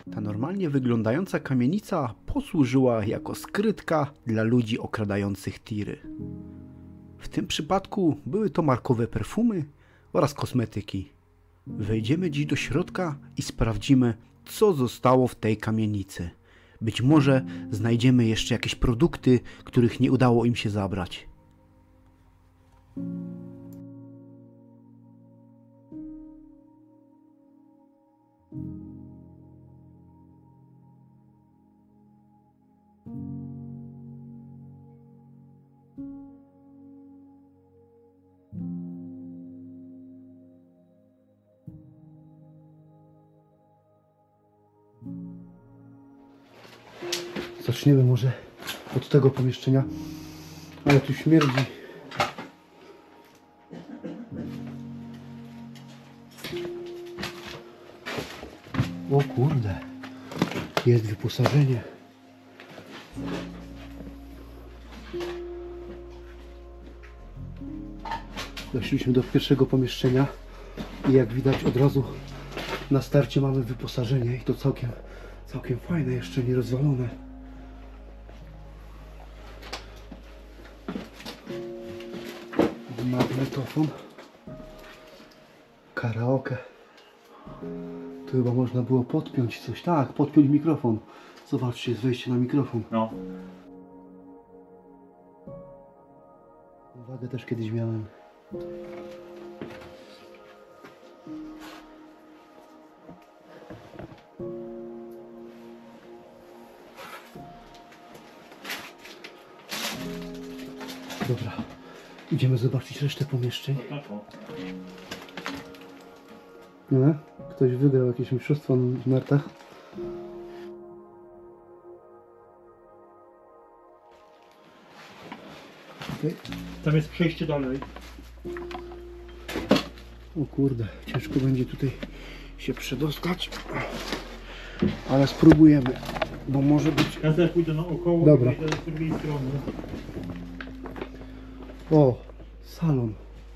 Ta normalnie wyglądająca kamienica posłużyła jako skrytka dla ludzi okradających tiry. W tym przypadku były to markowe perfumy oraz kosmetyki. Wejdziemy dziś do środka i sprawdzimy, co zostało w tej kamienicy. Być może znajdziemy jeszcze jakieś produkty, których nie udało im się zabrać. Zaczniemy może od tego pomieszczenia, ale tu śmierdzi. O kurde, jest wyposażenie. Doszliśmy do pierwszego pomieszczenia i jak widać od razu na starcie mamy wyposażenie i to całkiem fajne, jeszcze nie rozwalone. Magnetofon, karaoke. Tu chyba można było podpiąć coś. Tak, podpiąć mikrofon. Zobaczcie, jest wejście na mikrofon. No. Uwagę też kiedyś miałem. Dobra, idziemy zobaczyć resztę pomieszczeń. No, ktoś wygrał jakieś mistrzostwo w nartach. Okay. Tam jest przejście dalej. O kurde, ciężko będzie tutaj się przedostać, ale spróbujemy, bo może być... Ja sobie pójdę naokoło. Dobra. I wyjdę z drugiej strony. O, salon.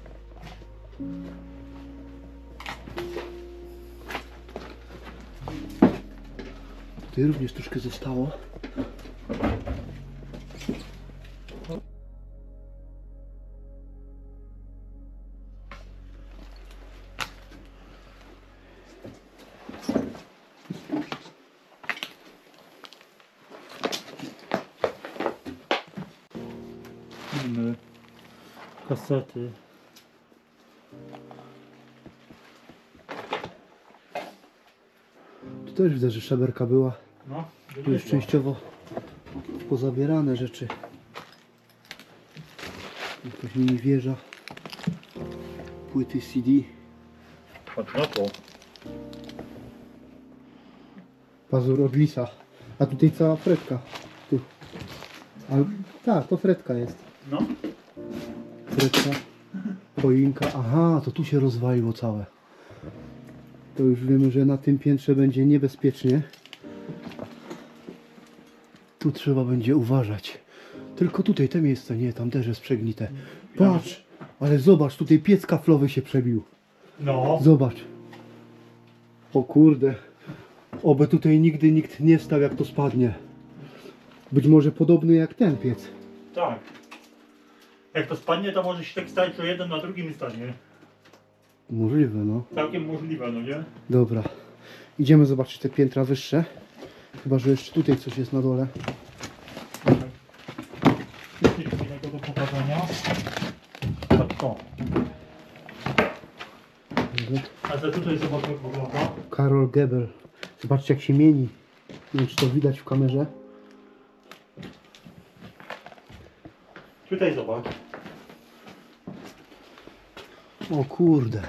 Tutaj również troszkę zostało. Mamy kasety. Tu też widzę, że szaberka była. No, Tu już częściowo pozabierane rzeczy. Jakaś mini wieża. Płyty CD. Chodź na to. Pazur od lisa. A tutaj cała fredka. Tu. Ale, tak, to fredka jest. No. Fredka. Choinka. Aha, to tu się rozwaliło całe. To już wiemy, że na tym piętrze będzie niebezpiecznie. Tu trzeba będzie uważać. Tylko tutaj te miejsce, nie, tam też jest przegnite. Patrz, ale zobacz, tutaj piec kaflowy się przebił. No. Zobacz. O kurde. Oby tutaj nigdy nikt nie stał, jak to spadnie. Być może podobny jak ten piec. Tak. Jak to spadnie, to może się tak stać, że jeden na drugim stanie. Możliwe, no. Całkiem możliwe, no nie? Dobra. Idziemy zobaczyć te piętra wyższe. Chyba, że jeszcze tutaj coś jest na dole. Jest coś innego do pokazania. Tak to. A za tutaj zobacz, jak wygląda. Karol Gebel. Zobaczcie, jak się mieni. Nie wiem, czy to widać w kamerze. Tutaj zobacz. O kurde.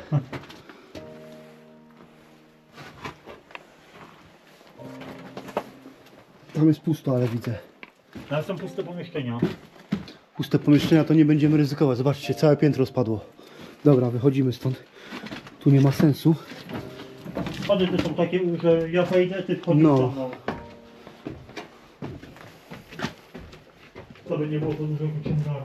Tam jest pusto, ale widzę. Tam są puste pomieszczenia. Puste pomieszczenia to nie będziemy ryzykować. Zobaczcie, całe piętro spadło. Dobra, wychodzimy stąd. Tu nie ma sensu. Schody te są takie, że ja wejdę, ty wchodzisz No. za mną. To by nie było to dużego ciężaru.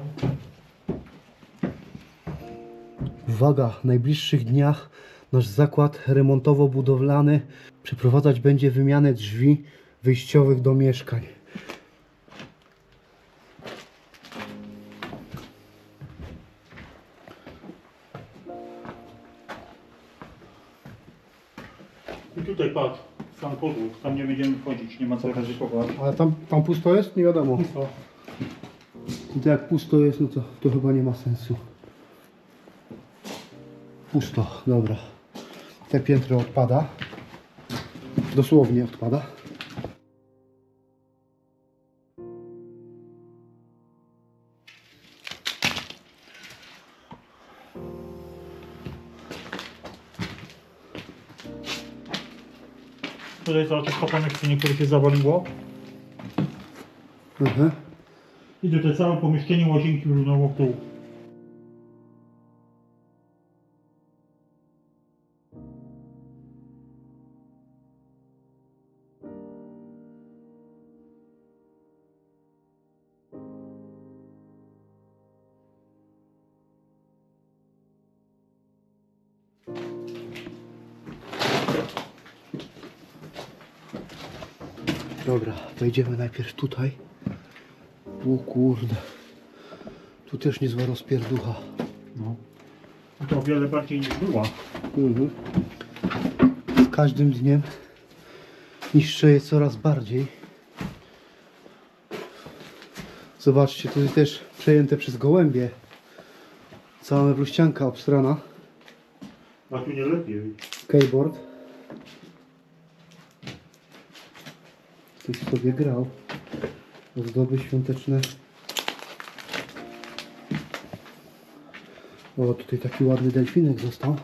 Uwaga, w najbliższych dniach nasz zakład remontowo-budowlany Przeprowadzać będzie wymianę drzwi wyjściowych do mieszkań. I tutaj patrz, sam podłóg, tam nie będziemy wchodzić, nie ma co ryzykować. Ale tam pusto jest? Nie wiadomo. Pusto. I to jak pusto jest, no to chyba nie ma sensu. Pusto, dobra. Te piętro odpada. Dosłownie odpada. Tutaj zobaczysz kopane skrzynie, które się zawaliło. I tutaj całe pomieszczenie łazienki runęło w dół. Dobra, wejdziemy najpierw tutaj. O kurde. Tu też niezła rozpierducha. No. To o wiele bardziej niż była. Z każdym dniem niszczeje coraz bardziej. Zobaczcie, tutaj też przejęte przez gołębie. Cała mebluścianka obstrana. A tu nie lepiej. Keyboard. Ktoś sobie grał. Ozdoby świąteczne. O, tutaj taki ładny delfinek został.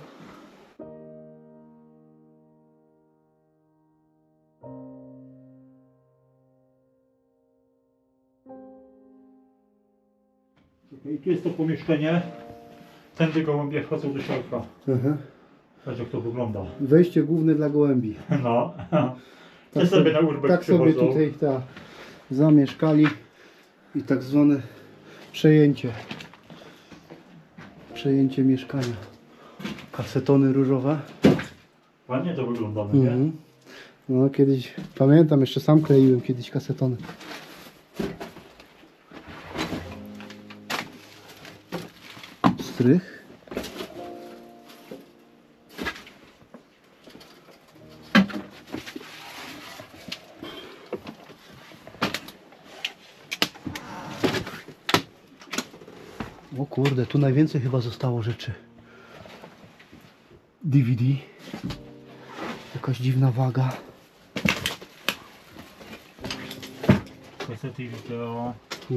I tu jest to pomieszczenie. Tędy gołębie wchodzą do środka. Patrz jak to wygląda. Wejście główne dla gołębi. No. Te sobie na urbek tak sobie przychodzą. tutaj zamieszkali i tak zwane przejęcie. Przejęcie mieszkania. Kasetony różowe. Ładnie to wygląda, no nie? No kiedyś, pamiętam, jeszcze sam kleiłem kiedyś kasetony. Strych. O kurde, tu najwięcej chyba zostało rzeczy. DVD. Jakaś dziwna waga. Kasety wideo.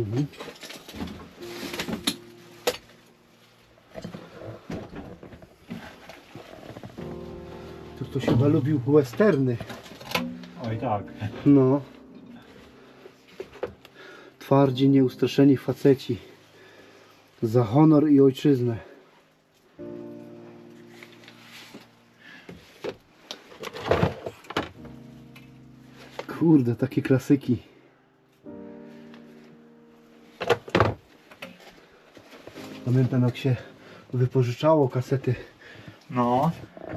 Tu ktoś chyba lubił westerny. Oj tak. No. Twardzi, nieustraszeni faceci. Za honor i ojczyznę. Kurde, takie klasyki. Pamiętam jak się wypożyczało kasety. No.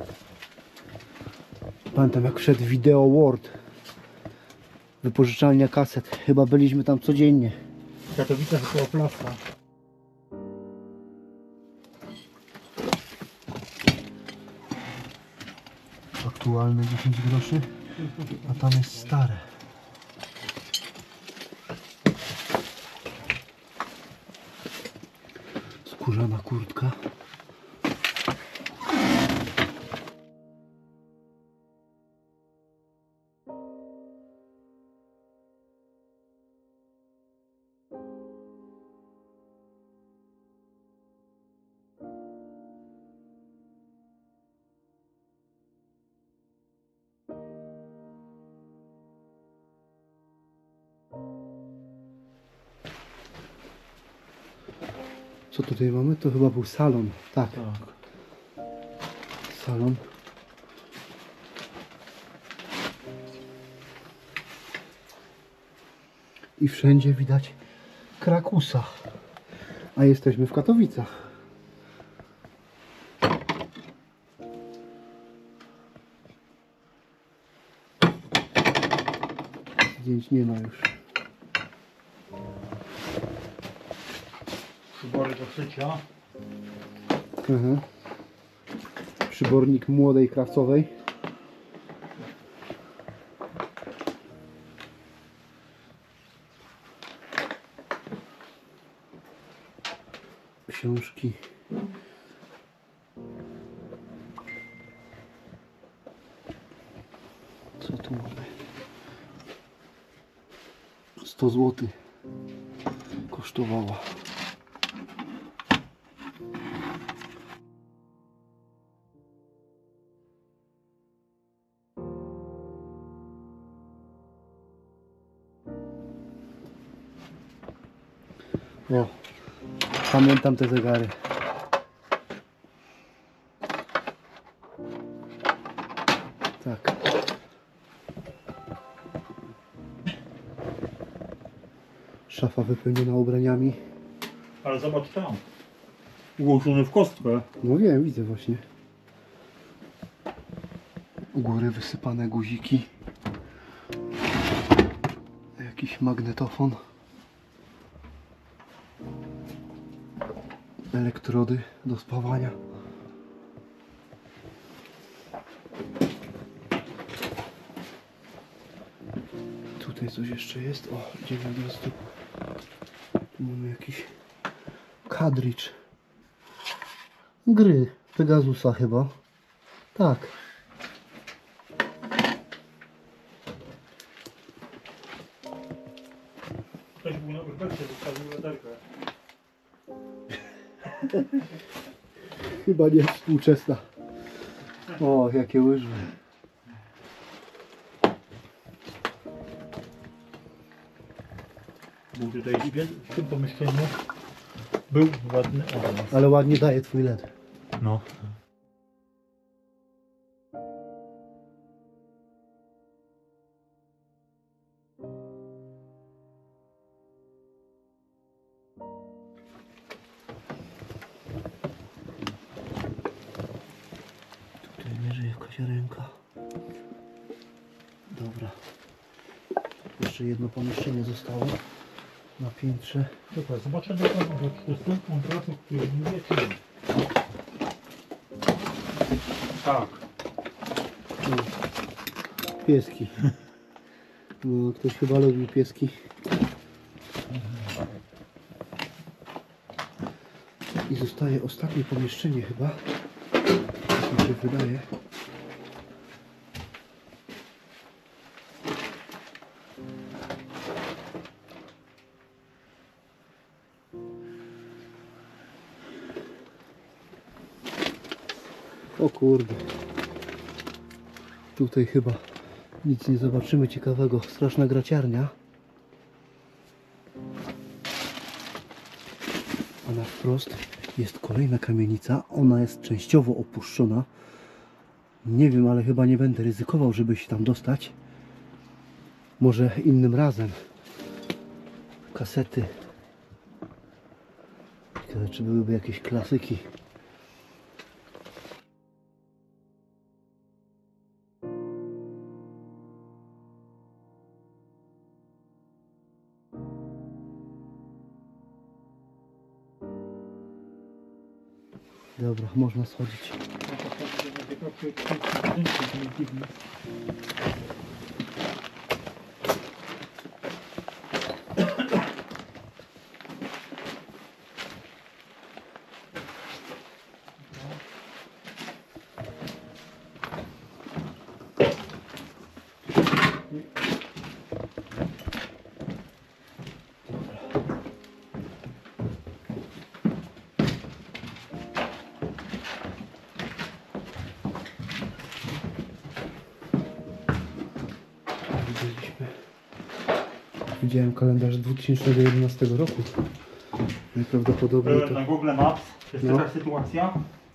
Pamiętam jak wszedł Video World. Wypożyczalnia kaset. Chyba byliśmy tam codziennie. W Katowicach koło Plaska. Aktualne 10 groszy, a tam jest stare. Skórzana kurtka. Co tutaj mamy? To chyba był salon. Tak, Tak. salon. I wszędzie widać Krakusa. A jesteśmy w Katowicach. zdjęć nie ma już. Przybory do szycia. Aha. Przybornik młodej krawcowej. Książki. Co tu mamy? 100 zł kosztowała. O, pamiętam te zegary. Tak. Szafa wypełniona ubraniami. Ale zobacz tam. Ułożony w kostkę. No wiem, widzę właśnie. U góry wysypane guziki. Jakiś magnetofon. Elektrody do spawania. Tutaj coś jeszcze jest. O, idziemy od razu tu. Tu mamy jakiś kadricz. Gry Pegasusa chyba. Tak. Ktoś był na urbexie, zostawił latarkę. Chyba nie współczesna. O, jakie łyżwy. Był tutaj w tym pomieszczeniu. Był ładny obraz. Ale ładnie daje twój LED. No. Tutaj nie żyje kosiarenka. Dobra. Jeszcze jedno pomieszczenie zostało na piętrze. Super, zobaczymy jak to jest ten kontrakt, o którym mówię, czy nie. Tak. Pieski. No, ktoś chyba lubił pieski. I zostaje ostatnie pomieszczenie chyba. Tak mi się wydaje. O kurde. Tutaj chyba nic nie zobaczymy ciekawego. Straszna graciarnia. A na wprost jest kolejna kamienica. Ona jest częściowo opuszczona. Nie wiem, ale chyba nie będę ryzykował, żeby się tam dostać. Może innym razem. Kasety. Ciekawe, czy byłyby jakieś klasyki. Dobra, można schodzić. Widziałem kalendarz 2011 roku. Najprawdopodobniej Byłem to... na Google Maps. Jest No. taka sytuacja,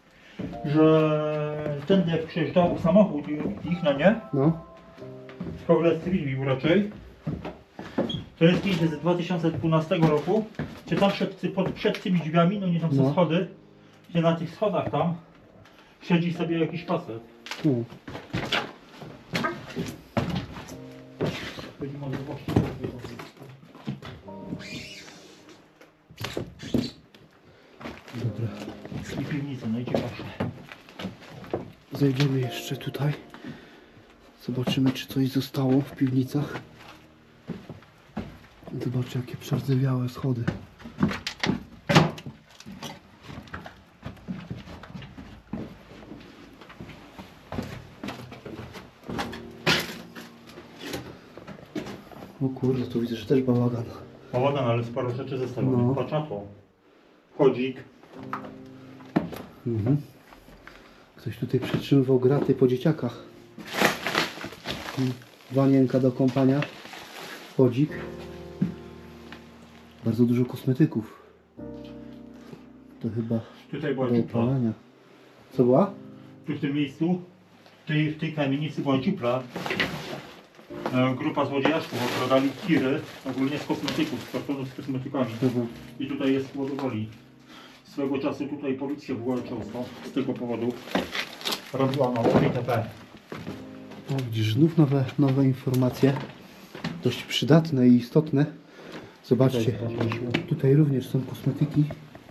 że tędy jak przejeżdżał samochód ich, no nie? No. W Google Street View raczej. To jest zdjęcie z 2012 roku. Gdzie tam przed tymi drzwiami, no nie tam są No. schody. Gdzie na tych schodach tam siedzi sobie jakiś facet. No. Chodzi może zobaczyć. Dobra. I piwnica, najciekawsze. Zejdziemy jeszcze tutaj. Zobaczymy, czy coś zostało w piwnicach. Zobaczcie, jakie przardzewiałe schody. O kurde, tu widzę, że też bałagan. Bałagan, ale sporo rzeczy zostało. No. Paczato. Chodzik. Mhm. Ktoś tutaj przytrzymywał graty po dzieciakach. Wanienka do kąpania. Chodzik. Bardzo dużo kosmetyków. To chyba Tutaj była do dziupla. opalania. Co była? Tu w tym miejscu, w tej kamienicy była dziupla. Grupa złodziejaszków okradali tiry, ogólnie z kosmetyków, z kartonów z kosmetykami. I tutaj jest słodowoli. Swego czasu tutaj policja była często z tego powodu. Robiła mało itp. O, widzisz, znów nowe informacje. Dość przydatne i istotne. Zobaczcie, tutaj również są kosmetyki.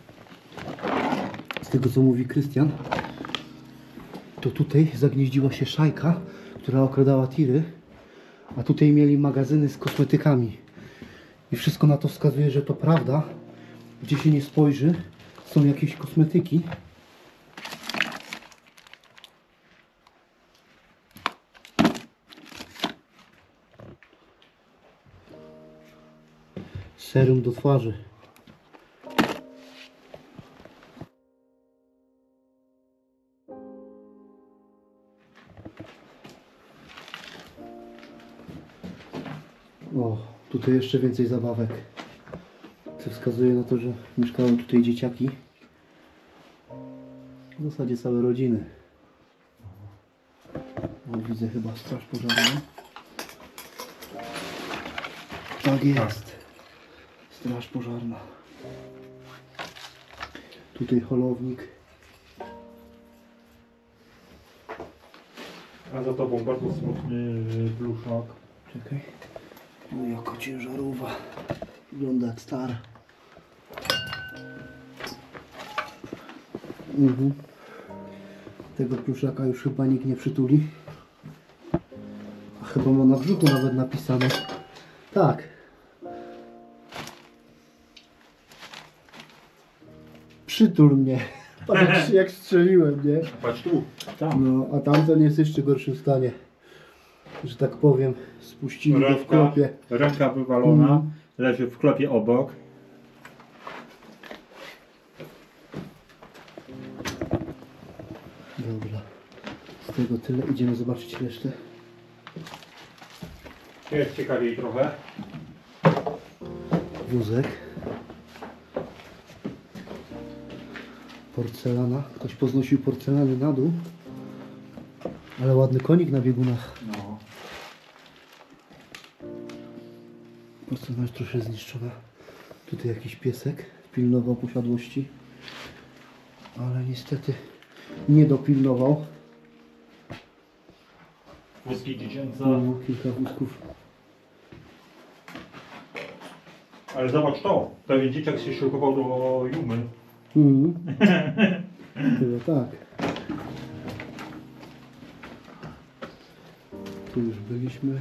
Z tego co mówi Krystian, to tutaj zagnieździła się szajka, która okradała tiry. A tutaj mieli magazyny z kosmetykami. I wszystko na to wskazuje, że to prawda. Gdzie się nie spojrzy, są jakieś kosmetyki. Serum do twarzy. O, tutaj jeszcze więcej zabawek. Co wskazuje na to, że mieszkały tutaj dzieciaki. W zasadzie całe rodziny. O, widzę chyba straż pożarną. Tak jest. Straż pożarna. Tutaj holownik. A za tobą bardzo smutny bluszak. Czekaj. O, jako ciężarówka. Wygląda jak stara. Tego pluszaka już chyba nikt nie przytuli. A chyba ma na brzuchu nawet napisane. Tak. Przytul mnie. Patrz jak strzeliłem, nie? Patrz tu, tam. No, a tamten jest jeszcze w gorszym stanie. Że tak powiem, spuścili go w klopie. Ręka wywalona, leży w klopie obok. Dobra. Z tego tyle. Idziemy zobaczyć resztę. Jest ciekawiej trochę. Wózek. Porcelana. Ktoś poznosił porcelany na dół. Ale ładny konik na biegunach. No. Porcelana jest troszkę zniszczona. Tutaj jakiś piesek pilnował posiadłości. Ale niestety nie dopilnował. Wózki dziecięce. No, kilka wózków. Ale zobacz to. Pewien dzieciak się szykował do Jumy. Chyba tak. Tu już byliśmy.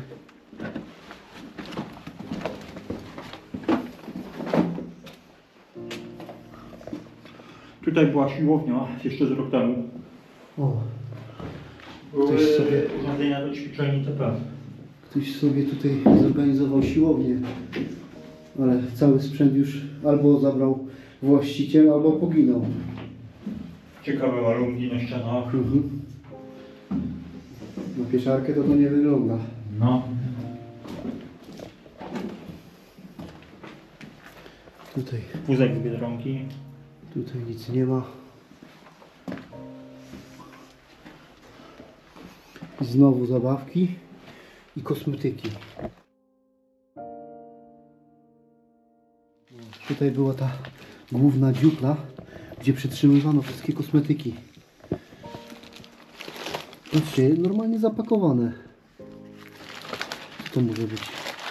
Tutaj była siłownia jeszcze z rok temu. O, Były Ktoś sobie- urządzenia do ćwiczeń itp. ktoś sobie tutaj zorganizował siłownię. Ale cały sprzęt już albo zabrał właściciel, albo poginął. Ciekawe malunki na ścianach. Na pieszarkę to nie wygląda. No. Tutaj, Wózek z Biedronki. tutaj nic nie ma. I znowu zabawki i kosmetyki. Tutaj była ta główna dziupla, gdzie przetrzymywano wszystkie kosmetyki. Patrzcie, normalnie zapakowane. Co to może być?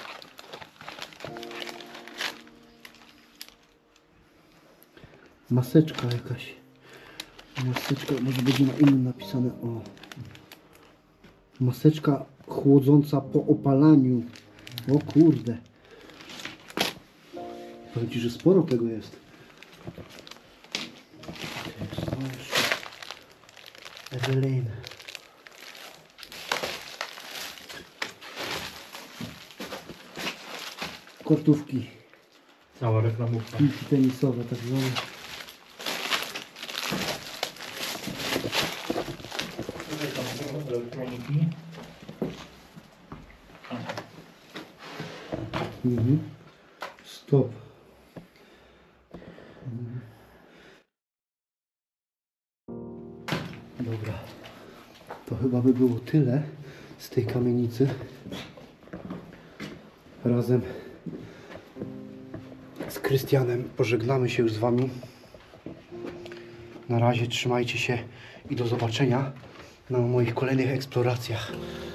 Maseczka jakaś. Maseczka, może będzie na innym napisane. O. Maseczka chłodząca po opalaniu. O kurde. Powiem Ci, że sporo tego jest. Evelyn. Kortówki. Cała reklamówka. Piłki tenisowe, tak zwane. Tutaj tam są elektroniki. Stop. Dobra. To chyba by było tyle z tej kamienicy. Razem z Krystianem pożegnamy się już z Wami. Na razie trzymajcie się i do zobaczenia na moich kolejnych eksploracjach.